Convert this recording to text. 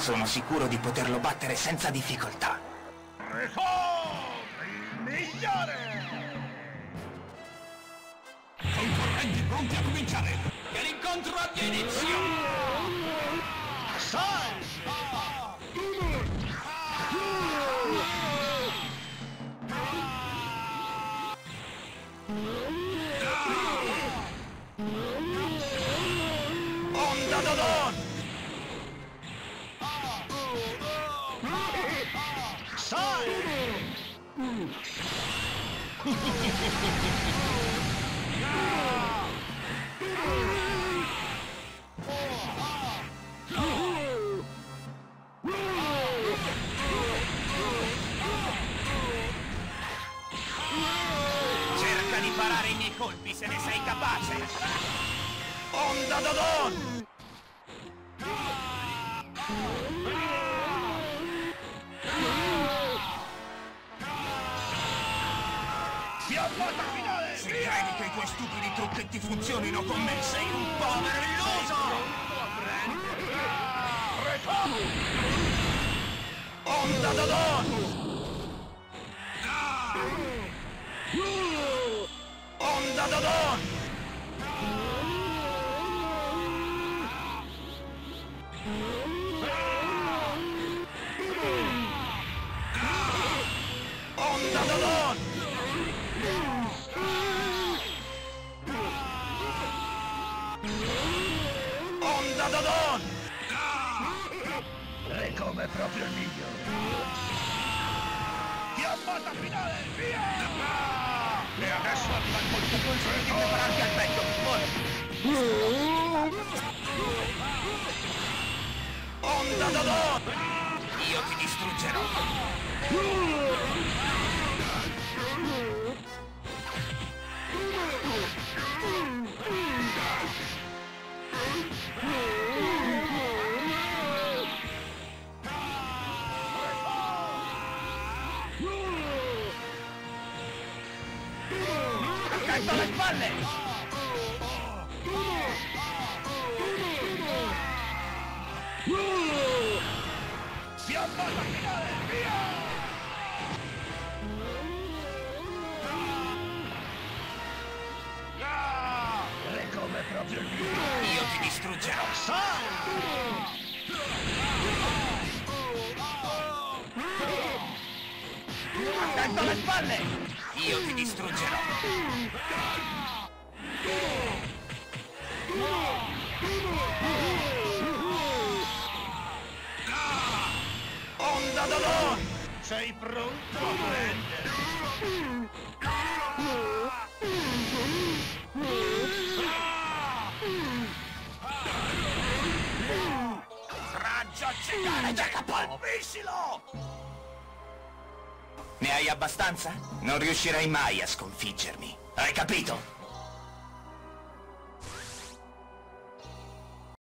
Sono sicuro di poterlo battere senza difficoltà. Rico, il migliore! Concorrenti pronti a cominciare! E l'incontro abbia inizio! Onda Dodon! Sai! Cerca di parare i miei colpi se ne sei capace! Onda Dodon! Fiammata finale! Se credi che i tuoi stupidi trucchetti funzionino con me, sei un povero illuso! Onda Dodon! Onda Dodon! Onda Dodon! Onda Dodon! E come proprio il migliore! Chiamata finale, via! E adesso arriva il colpo! Ti consiglio di prepararti al petto! Onda Dodon! Io ti distruggerò! Accanto alle spalle! Fiammata finale, via! E come proprio il mio! Io ti distruggerò! Accanto alle spalle! Io ti distruggerò! Onda Dodon! Sei pronto a prendere? Raggio accecare, colpiscilo! Ne hai abbastanza? Non riuscirai mai a sconfiggermi. Hai capito?